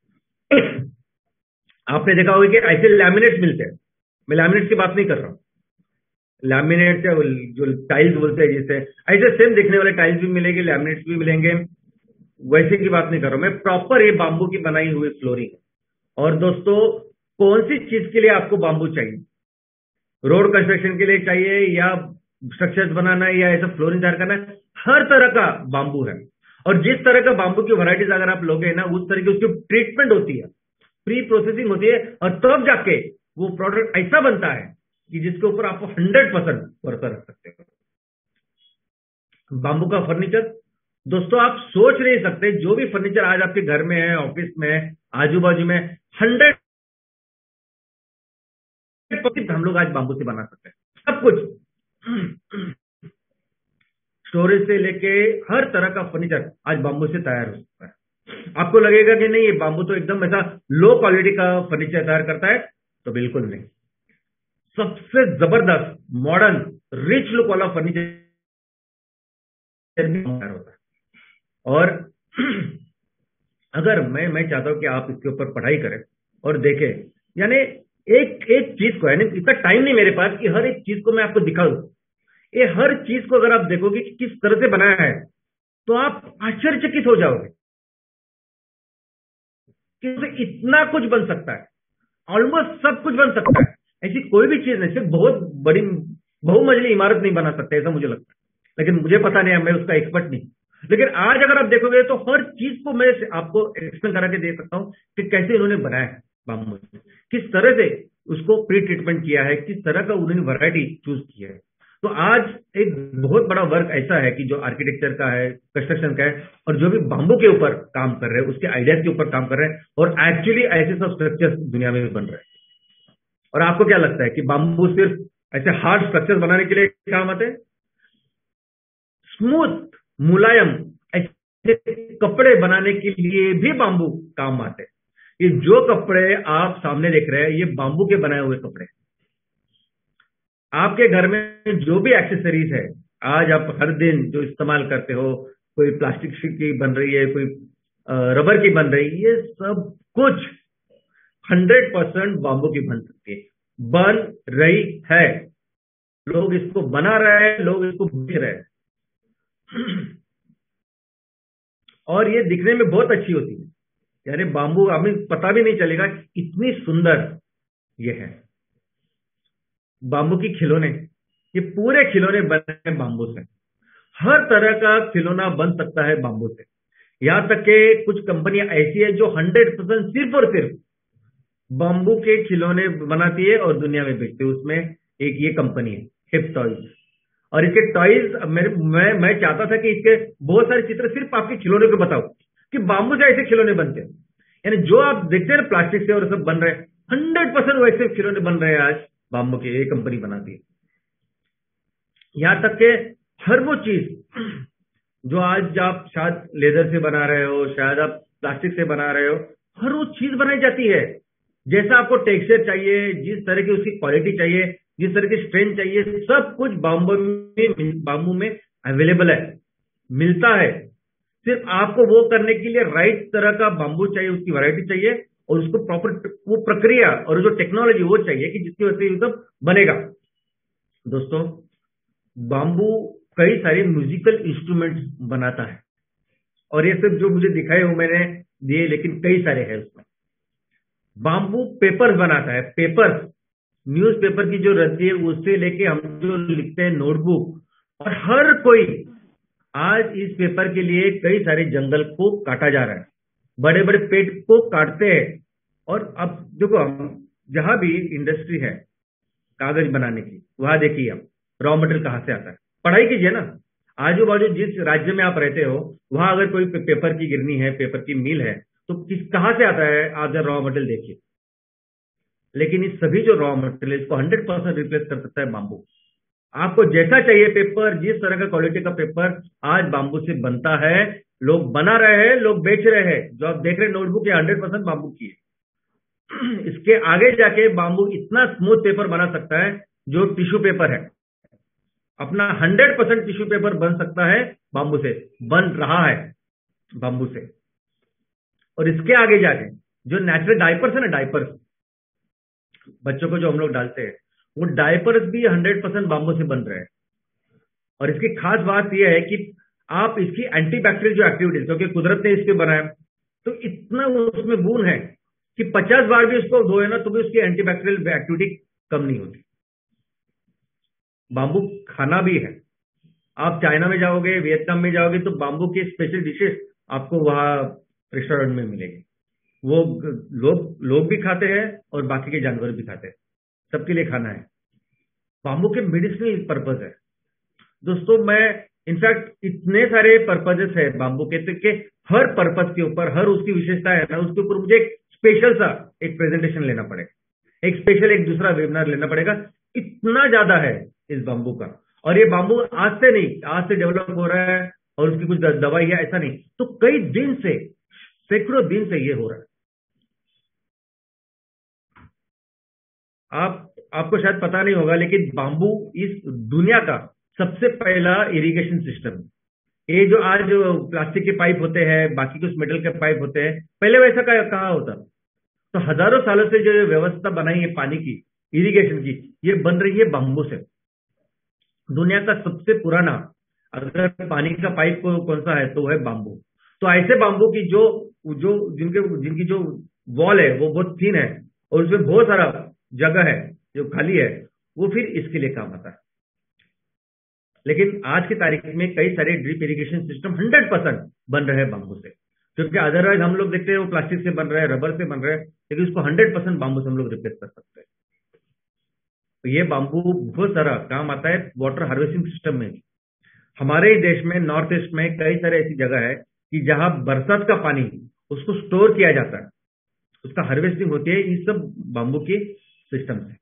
आपने देखा होगा कि ऐसे लैमिनेट्स मिलते हैं। मैं लैमिनेट्स की बात नहीं कर रहा हूं, लैमिनेट्स जो टाइल्स बोलते हैं जैसे, ऐसे सेम दिखने वाले टाइल्स भी मिलेंगे, लैमिनेट्स भी मिलेंगे, वैसे की बात नहीं कर रहा हूं मैं। प्रॉपर ये बाम्बू की बनाई हुई फ्लोरिंग। और दोस्तों, कौन सी चीज के लिए आपको बाम्बू चाहिए? रोड कंस्ट्रक्शन के लिए चाहिए, या स्ट्रक्चर्स बनाना है, या ऐसा फ्लोरिंग तैयार करना है, हर तरह का बाम्बू है। और जिस तरह का बाम्बू की वैरायटीज अगर आप लोगे ना, उस तरह की उसकी ट्रीटमेंट होती है, प्री प्रोसेसिंग होती है, और तब जाके वो प्रोडक्ट ऐसा बनता है कि जिसके ऊपर आप हंड्रेड परसेंट भरोसा रख सकते हो। बाम्बू का फर्नीचर, दोस्तों आप सोच नहीं सकते, जो भी फर्नीचर आज आपके घर में है, ऑफिस में, आजू बाजू में, हंड्रेड हम लोग आज बाम्बू से बना सकते हैं। सब कुछ, स्टोरेज से लेके हर तरह का फर्नीचर आज बाम्बू से तैयार हो सकता है। आपको लगेगा कि नहीं ये बाम्बू तो एकदम ऐसा लो क्वालिटी का फर्नीचर तैयार करता है, तो बिल्कुल नहीं। सबसे जबरदस्त मॉडर्न रिच लुक वाला फर्नीचर तैयार होता है। और अगर मैं मैं चाहता हूं कि आप इसके ऊपर पढ़ाई करें और देखें, यानी एक एक चीज को, यानी इतना टाइम नहीं मेरे पास कि हर एक चीज को मैं आपको दिखाऊं। ये हर चीज को अगर आप देखोगे कि किस तरह से बनाया है, तो आप आश्चर्यचकित हो जाओगे कि इतना कुछ बन सकता है, ऑलमोस्ट सब कुछ बन सकता है। ऐसी कोई भी चीज नहीं, सिर्फ बहुत बड़ी बहुमंजिली इमारत नहीं बना सकते, ऐसा मुझे लगता है, लेकिन मुझे पता नहीं है, मैं उसका एक्सपर्ट नहीं। लेकिन आज अगर आप देखोगे तो हर चीज को मैं आपको एक्सप्लेन करा के दे सकता हूं कि कैसे इन्होंने बनाया है बाम्बू से, किस तरह से उसको प्री ट्रीटमेंट किया है, किस तरह का उन्होंने वैरायटी चूज किया है। तो आज एक बहुत बड़ा वर्क ऐसा है कि जो आर्किटेक्चर का है, कंस्ट्रक्शन का है, और जो भी बाम्बू के ऊपर काम कर रहे हैं, उसके आइडियाज के ऊपर काम कर रहे हैं, और एक्चुअली ऐसे सब स्ट्रक्चर्स दुनिया में बन रहे हैं। और आपको क्या लगता है कि बाम्बू सिर्फ ऐसे हार्ड स्ट्रक्चर्स बनाने के लिए काम आते हैं? स्मूथ, मुलायम ऐसे कपड़े बनाने के लिए भी बाम्बू काम आते हैं। ये जो कपड़े आप सामने देख रहे हैं, ये बाम्बू के बनाए हुए कपड़े। आपके घर में जो भी एक्सेसरीज है, आज आप हर दिन जो इस्तेमाल करते हो, कोई प्लास्टिक की बन रही है, कोई रबर की बन रही है, ये सब कुछ हंड्रेड परसेंट बाम्बू की बन सकती है, बन रही है। लोग इसको बना रहे हैं, लोग इसको बेच रहे हैं, और ये दिखने में बहुत अच्छी होती है। यानी बाम्बू हमें पता भी नहीं चलेगा इतनी सुंदर ये है। बाम्बू की खिलौने, ये पूरे खिलौने बने हैं बाम्बू से। हर तरह का खिलौना बन सकता है बाम्बू से। यहां तक के कुछ कंपनियां ऐसी है जो हंड्रेड परसेंट सिर्फ और सिर्फ बाम्बू के खिलौने बनाती है और दुनिया में बेचती है। उसमें एक ये कंपनी है हिप टॉयज, और इसके टॉयज मेरे मैं मैं चाहता था कि इसके बहुत सारे चित्र सिर्फ आपके खिलौने को बताओ कि बाम्बू से ऐसे खिलौने बनते हैं। यानी जो आप देखते हैं ना प्लास्टिक से और सब बन रहे हैं, हंड्रेड परसेंट वैसे खिलौने बन रहे हैं आज बाम्बू के, ये कंपनी बनाती है। यहां तक के हर वो चीज जो आज आप शायद लेदर से बना रहे हो, शायद आप प्लास्टिक से बना रहे हो, हर वो चीज बनाई जाती है। जैसा आपको टेक्सचर चाहिए, जिस तरह की उसकी क्वालिटी चाहिए, जिस तरह की स्ट्रेंथ चाहिए, सब कुछ बाम्बू में बाम्बू में अवेलेबल है, मिलता है। सिर्फ आपको वो करने के लिए राइट तरह का बाम्बू चाहिए, उसकी वैरायटी चाहिए, और उसको प्रॉपर वो प्रक्रिया और जो टेक्नोलॉजी वो चाहिए कि जिसकी वजह से ये सब बनेगा। दोस्तों, बाम्बू कई सारे म्यूजिकल इंस्ट्रूमेंट्स बनाता है, और ये सब जो मुझे दिखाए वो मैंने दिए, लेकिन कई सारे हैं उसमें। बाम्बू पेपर्स बनाता है, पेपर्स, न्यूज़पेपर की जो रद्दी है उससे लेके हम जो लिखते हैं नोटबुक, और हर कोई आज इस पेपर के लिए कई सारे जंगल को काटा जा रहा है, बड़े बड़े पेड़ को काटते हैं। और अब देखो, हम जहां भी इंडस्ट्री है कागज बनाने की, वहां देखिए आप रॉ मटेरियल कहां से आता है, पढ़ाई कीजिए ना। आजू बाजू जिस राज्य में आप रहते हो वहां अगर कोई पेपर की गिरनी है, पेपर की मिल है, तो किस कहां से आता है, आप जरा रॉ मटेरियल देखिए। लेकिन इस सभी जो रॉ मटेरियल इसको हंड्रेड परसेंट रिप्लेस कर सकता है बाम्बू। आपको जैसा चाहिए पेपर, जिस तरह का क्वालिटी का पेपर आज बाम्बू से बनता है, लोग बना रहे हैं, लोग बेच रहे हैं। जो आप देख रहे हैं नोटबुक, ये हंड्रेड परसेंट बाम्बू की है। इसके आगे जाके बाम्बू इतना स्मूथ पेपर बना सकता है जो टिश्यू पेपर है, अपना हंड्रेड परसेंट टिश्यू पेपर बन सकता है बाम्बू से, बन रहा है बाम्बू से। और इसके आगे जाके जो नेचुरल डायपर्स है ना, डायपर्स बच्चों को जो हम लोग डालते हैं, वो डायपर्स भी हंड्रेड परसेंट बाम्बू से बन रहे हैं। और इसकी खास बात यह है कि आप इसकी एंटीबैक्टीरियल जो एक्टिविटीज, क्योंकि कुदरत ने इसके बनाया, तो इतना उसमें गुण है कि पचास बार भी उसको धोए ना तो भी उसकी एंटीबैक्टीरियल एक्टिविटी कम नहीं होती। बाम्बू खाना भी है। आप चाइना में जाओगे, वियतनाम में जाओगे, तो बाम्बू के स्पेशल डिशेस आपको वहां रेस्टोरेंट में मिलेंगे। वो लोग लोग भी खाते हैं और बाकी के जानवर भी खाते हैं, सबके लिए खाना है। बाम्बू के मेडिसिनल पर्पज है दोस्तों। मैं इनफैक्ट इतने सारे पर्पजेस है बाम्बू के, तो के हर पर्पज के ऊपर, हर उसकी विशेषता है ना, उसके ऊपर मुझे एक स्पेशल सा एक प्रेजेंटेशन लेना पड़ेगा, एक स्पेशल एक दूसरा वेबिनार लेना पड़ेगा। इतना ज्यादा है इस बाम्बू का। और ये बाम्बू आज से नहीं, आज से डेवलप हो रहा है और उसकी कुछ दवाई है ऐसा नहीं, तो कई दिन से, सैकड़ों दिन से ये हो रहा है। आप आपको शायद पता नहीं होगा, लेकिन बाम्बू इस दुनिया का सबसे पहला इरिगेशन सिस्टम। ये जो आज प्लास्टिक के पाइप होते हैं, बाकी कुछ मेटल के पाइप होते हैं, पहले वैसा कहाँ होता? तो हजारों सालों से जो व्यवस्था बनाई है पानी की, इरिगेशन की, ये बन रही है बाम्बू से। दुनिया का सबसे पुराना अगर पानी का पाइप कौन सा है तो है बाम्बू। तो ऐसे बाम्बू की जो जो जिनके जिनकी जो वॉल है वो बहुत थिन है और उसमें बहुत सारा जगह है जो खाली है, वो फिर इसके लिए काम आता है। लेकिन आज की तारीख में कई सारे drip irrigation system hundred percent बन रहे हैं बाम्बू से, क्योंकि अदरवाइज हम लोग देखते हैं वो प्लास्टिक से बन रहे हैं, रबर से बन रहे हैं, लेकिन उसको हंड्रेड परसेंट बाम्बू से हम लोग रिप्लेस कर सकते हैं। तो ये बाम्बू बहुत सारा काम आता है वाटर हार्वेस्टिंग सिस्टम में। हमारे देश में नॉर्थ ईस्ट में कई सारे ऐसी जगह है कि जहां बरसात का पानी उसको स्टोर किया जाता है, उसका हार्वेस्टिंग होती है इस सब बाम्बू के सिस्टम से।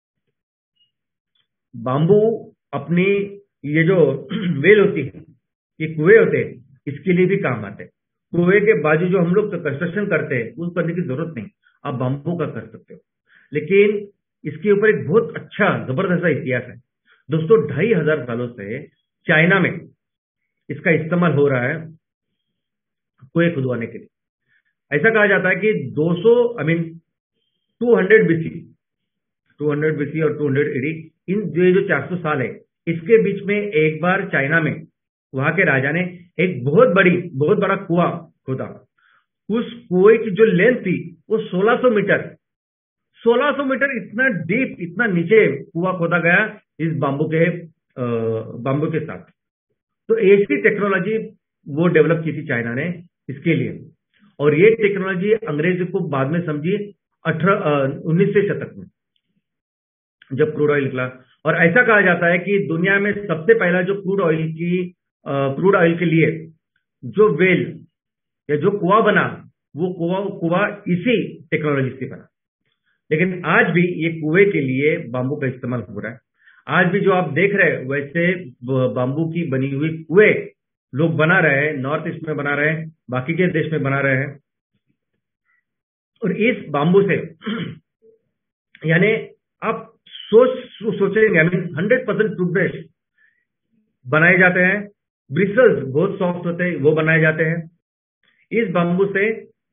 बाम्बू अपनी ये जो वेल होती है, ये कुएं होते हैं, इसके लिए भी काम आते हैं। कुएं के बाजू जो हम लोग कंस्ट्रक्शन करते हैं उस करने की जरूरत नहीं, आप बाम्बू का कर सकते हो। लेकिन इसके ऊपर एक बहुत अच्छा जबरदस्त इतिहास है दोस्तों। ढाई हजार सालों से चाइना में इसका इस्तेमाल हो रहा है कुएं खुदवाने के लिए। ऐसा कहा जाता है कि दो सौ I mean two hundred BC two hundred BC और टू हंड्रेड एडी, इन जो जो चार सौ साल है, इसके बीच में एक बार चाइना में वहां के राजा ने एक बहुत बड़ी बहुत बड़ा कुआं खोदा। उस कुएं की जो लेंथ थी वो सोलह सौ मीटर सोलह सौ मीटर इतना डीप, इतना नीचे कुआं खोदा गया इस बाम्बू के बाम्बू के साथ। तो ऐसी टेक्नोलॉजी वो डेवलप की थी चाइना ने इसके लिए। और ये टेक्नोलॉजी अंग्रेज को बाद में समझी अठारह उन्नीसवें शतक में, जब क्रूड ऑयल निकला। और ऐसा कहा जाता है कि दुनिया में सबसे पहला जो क्रूड ऑयल की क्रूड ऑयल के लिए जो वेल या जो कुआं बना, वो कुआं कुआं इसी टेक्नोलॉजी से बना। लेकिन आज भी ये कुएं के लिए बांबू का इस्तेमाल हो रहा है। आज भी जो आप देख रहे हैं वैसे बांबू की बनी हुई कुएं लोग बना रहे हैं, नॉर्थ ईस्ट में बना रहे हैं, बाकी के देश में बना रहे हैं। और इस बांबू से यानी आप सोच सोचेंगे, I mean hundred percent toothbrush बनाए जाते हैं, ब्रिसल्स बहुत सॉफ्ट होते हैं वो बनाए जाते हैं इस बांबू से।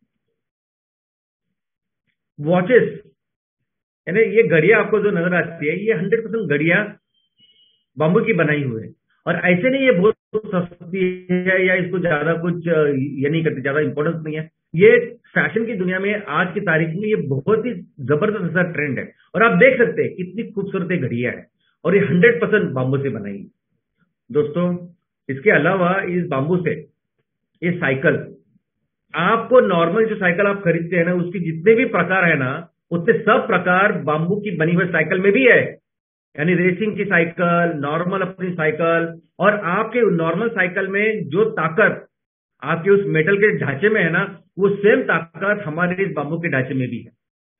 वॉचेस यानी ये घड़ियां आपको जो नजर आती है, ये हंड्रेड परसेंट घड़ियां बांबू की बनाई हुई है। और ऐसे नहीं ये बहुत सस्ती है या इसको ज्यादा कुछ ये नहीं करती, ज्यादा इंपॉर्टेंस नहीं है। ये फैशन की दुनिया में आज की तारीख में ये बहुत ही जबरदस्त सा ट्रेंड है। और आप देख सकते हैं कितनी खूबसूरत घड़ियां है, और ये हंड्रेड परसेंट बांबू से बनाई है दोस्तों। इसके अलावा इस बांबू से ये साइकिल, आपको नॉर्मल जो साइकिल आप खरीदते हैं ना, उसके जितने भी प्रकार है ना, उतने सब प्रकार बांबू की बनी हुई साइकिल में भी है। यानी रेसिंग की साइकिल, नॉर्मल अपनी साइकिल, और आपके नॉर्मल साइकिल में जो ताकत आपके उस मेटल के ढांचे में है ना, वो सेम ताकत हमारे इस बांबू के ढांचे में भी है।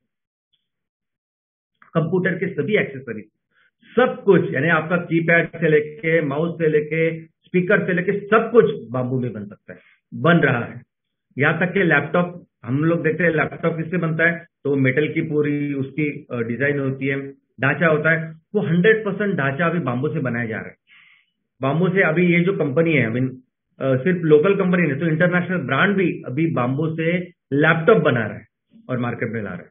कंप्यूटर के सभी एक्सेसरीज, सब कुछ, यानी आपका कीपैड से लेके माउस से लेके स्पीकर से लेके सब कुछ बांबू में बन सकता है, बन रहा है। यहां तक कि लैपटॉप, हम लोग देखते हैं लैपटॉप किससे बनता है, तो मेटल की पूरी उसकी डिजाइन होती है, ढांचा होता है, वो हंड्रेड परसेंट ढांचा अभी बांबू से बनाया जा रहा है। बांबू से अभी ये जो कंपनी है, आई मीन सिर्फ लोकल कंपनी नहीं, तो इंटरनेशनल ब्रांड भी अभी बांबू से लैपटॉप बना रहा है और मार्केट में ला रहा है।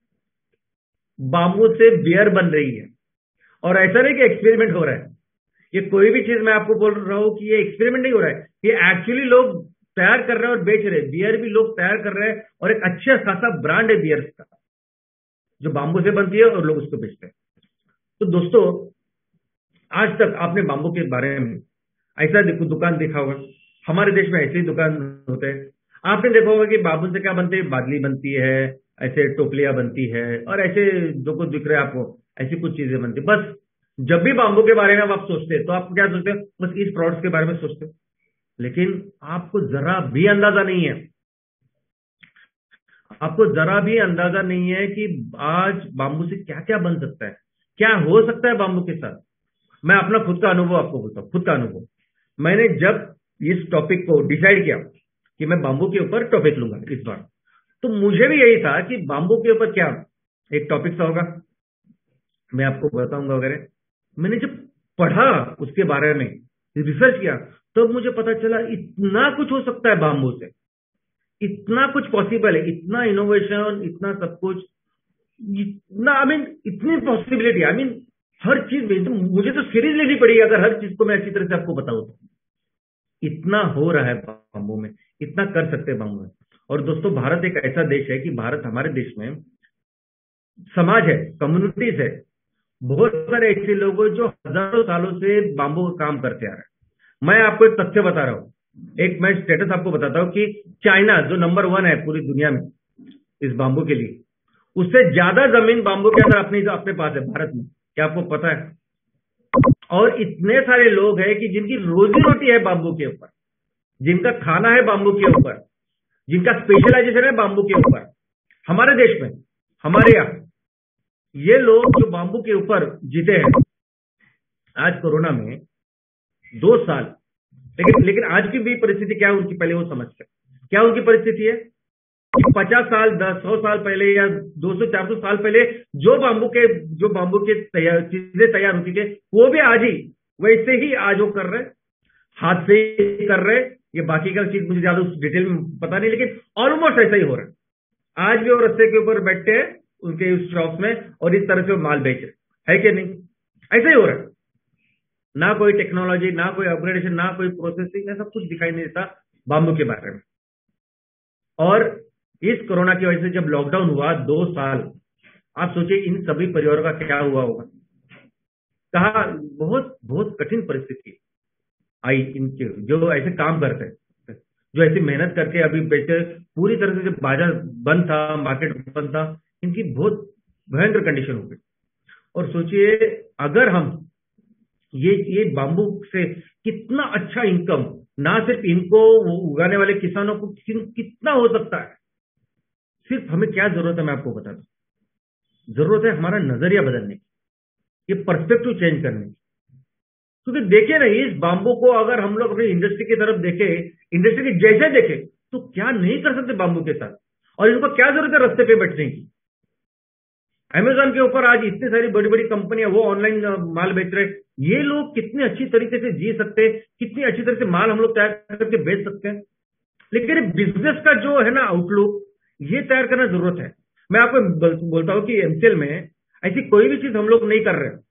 बांबू से बियर बन रही है, और ऐसा नहीं कि एक्सपेरिमेंट हो रहा है। ये कोई भी चीज मैं आपको बोल रहा हूं कि ये एक्सपेरिमेंट नहीं हो रहा है, ये एक्चुअली लोग तैयार कर रहे हैं और बेच रहे हैं। बियर भी लोग तैयार कर रहे हैं, और एक अच्छा खासा ब्रांड है बियर का जो बांबू से बनती है, और लोग उसको बेचते हैं। तो दोस्तों, आज तक आपने बांबू के बारे में ऐसा देखो दुकान देखा होगा, हमारे देश में ऐसे ही दुकान होते हैं। आपने देखा होगा कि बांबू से क्या बनते हैं, बादली बनती है, ऐसे टोपलियां बनती है, और ऐसे जो कुछ दिख रहा है आपको, ऐसी कुछ चीजें बनती है। बस जब भी बांबू के बारे में आप सोचते हैं तो आप क्या सोचते हैं, बस इस प्रोडक्ट के बारे में सोचते हैं। लेकिन आपको जरा भी अंदाजा नहीं है, आपको जरा भी अंदाजा नहीं है कि आज बांबू से क्या क्या बन सकता है, क्या हो सकता है बांबू के साथ। मैं अपना खुद का अनुभव आपको बोलता हूं, खुद का अनुभव। मैंने जब इस टॉपिक को डिसाइड किया कि मैं बांबू के ऊपर टॉपिक लूंगा इस बार, तो मुझे भी यही था कि बांबू के ऊपर क्या एक टॉपिक सा होगा, मैं आपको बताऊंगा वगैरह। मैंने जब पढ़ा उसके बारे में, रिसर्च किया, तो मुझे पता चला इतना कुछ हो सकता है बांबू से, इतना कुछ पॉसिबल है, इतना इनोवेशन, इतना सब कुछ, इतना आई मीन इतनी पॉसिबिलिटी, आई मीन हर चीज में। तो मुझे तो सीरीज लेनी पड़ेगी अगर हर चीज को मैं अच्छी तरह से आपको बताऊं तो। इतना हो रहा है बांबू में, इतना कर सकते हैं बांबू में। और दोस्तों, भारत एक ऐसा देश है कि भारत, हमारे देश में समाज है, कम्युनिटीज है, बहुत सारे ऐसे लोग हैं जो हजारों सालों से बांबू का काम करते आ रहे हैं। मैं आपको एक तथ्य बता रहा हूं, एक मैं स्टेटस आपको बताता हूं कि चाइना जो नंबर वन है पूरी दुनिया में इस बांबू के लिए, उससे ज्यादा जमीन बांबू के अंदर अपने अपने पास है भारत में। क्या आपको पता है? और इतने सारे लोग हैं कि जिनकी रोजी रोटी है बांबू के ऊपर, जिनका खाना है बांबू के ऊपर, जिनका स्पेशलाइजेशन है बांबू के ऊपर, हमारे देश में, हमारे यहां ये लोग जो बांबू के ऊपर जीते हैं। आज कोरोना में दो साल, लेकिन लेकिन आज की भी परिस्थिति क्या है उनकी, पहले वो समझते क्या उनकी परिस्थिति है। पचास साल, दस सौ साल पहले या दो सौ चार सौ साल पहले जो बांबू के जो बांबू के तैयार चीजें तैयार होती थी, वो भी आज ही वैसे ही आज वो कर रहे, हाथ से ही कर रहे। ये बाकी का चीज मुझे ज्यादा डिटेल में पता नहीं, लेकिन ऑलमोस्ट ऐसा ही हो रहा है। आज भी वो रस्ते के ऊपर बैठे हैं उनके उस शॉप में, और इस तरह से वो माल बेच रहे, है कि नहीं? ऐसा ही हो रहा है। ना कोई टेक्नोलॉजी, ना कोई अपग्रेडेशन, ना कोई प्रोसेसिंग, ऐसा कुछ दिखाई नहीं देता बांबू के बारे में। और इस कोरोना की वजह से जब लॉकडाउन हुआ दो साल, आप सोचिए इन सभी परिवारों का क्या हुआ होगा। कहा बहुत बहुत कठिन परिस्थिति, आई इनके, जो ऐसे काम करते हैं, जो ऐसी मेहनत करके अभी बेचे, पूरी तरह से बाजार बंद था, मार्केट बंद था, इनकी बहुत भयंकर कंडीशन हो गई। और सोचिए अगर हम ये ये बाम्बू से कितना अच्छा इनकम, ना सिर्फ इनको उगाने वाले किसानों को कितना हो सकता है। सिर्फ हमें क्या जरूरत है मैं आपको बता दूं, जरूरत है हमारा नजरिया बदलने की, ये पर्सपेक्टिव चेंज करने की। क्योंकि देखिए ना, इस बाम्बू को अगर हम लोग अपनी इंडस्ट्री की तरफ देखें, इंडस्ट्री के जैसे देखें, तो क्या नहीं कर सकते बाम्बू के साथ, और इनको क्या जरूरत है रास्ते पे बैठने की। अमेजोन के ऊपर आज इतनी सारी बड़ी बड़ी कंपनियां वो ऑनलाइन माल बेच रहे हैं, ये लोग कितने अच्छी तरीके से जी सकते हैं, कितनी अच्छी तरह से माल हम लोग तैयार करके बेच सकते हैं। लेकिन बिजनेस का जो है ना आउटलुक, ये तैयार करना जरूरत है। मैं आपको बोलता हूं कि एमसीएल में ऐसी कोई भी चीज हम लोग नहीं कर रहे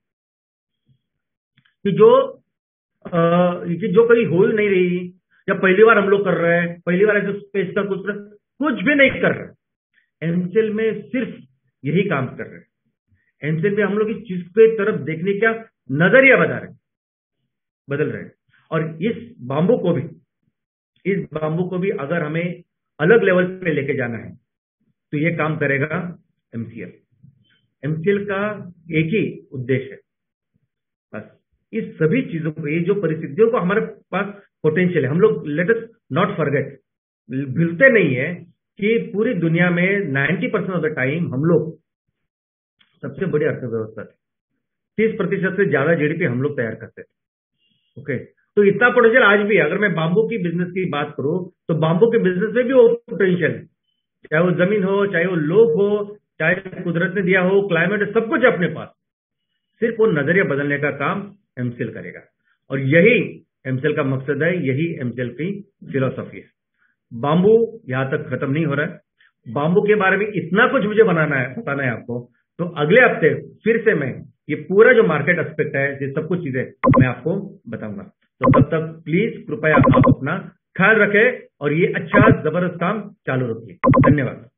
कि जो आ, कि जो कहीं हो ही नहीं रही, या पहली बार हम लोग कर रहे हैं, पहली बार ऐसे स्पेस का कुछ कुछ भी नहीं कर रहे। एमसीएल में सिर्फ यही काम कर रहे हैं। एमसीएल में हम लोग इस चीज के तरफ देखने का नजरिया बदल रहे बदल रहे हैं। और इस बाम्बू को भी इस बाम्बू को भी अगर हमें अलग लेवल पे लेके जाना है तो ये काम करेगा एमसीएल। एमसीएल का एक ही उद्देश्य है, बस इस सभी चीजों को, ये जो परिस्थितियों को हमारे पास पोटेंशियल है, हम लोग लेट अस नॉट फॉरगेट, भूलते नहीं है कि पूरी दुनिया में नब्बे परसेंट ऑफ द टाइम हम लोग सबसे बड़ी अर्थव्यवस्था थे, तीस प्रतिशत से ज्यादा जीडीपी हम लोग तैयार करते थे। ओके, तो इतना पोटेंशियल आज भी, अगर मैं बाम्बू की बिजनेस की बात करूं तो बाम्बू के बिजनेस में भी वो पोटेंशियल है, चाहे वो जमीन हो, चाहे वो लोग हो, चाहे कुदरत ने दिया हो, क्लाइमेट, सब कुछ अपने पास। सिर्फ वो नजरिया बदलने का काम एमसीएल करेगा, और यही एमसीएल का मकसद है, यही एमसीएल की फिलॉसफी है। बाम्बू यहां तक खत्म नहीं हो रहा है। बाम्बू के बारे में इतना कुछ मुझे बनाना है, बताना है आपको, तो अगले हफ्ते फिर से मैं ये पूरा जो मार्केट एस्पेक्ट है, ये सब कुछ चीजें मैं आपको बताऊंगा। तो तब तक प्लीज कृपया आप अपना ख्याल रखें और ये अच्छा जबरदस्त काम चालू रखिए। धन्यवाद।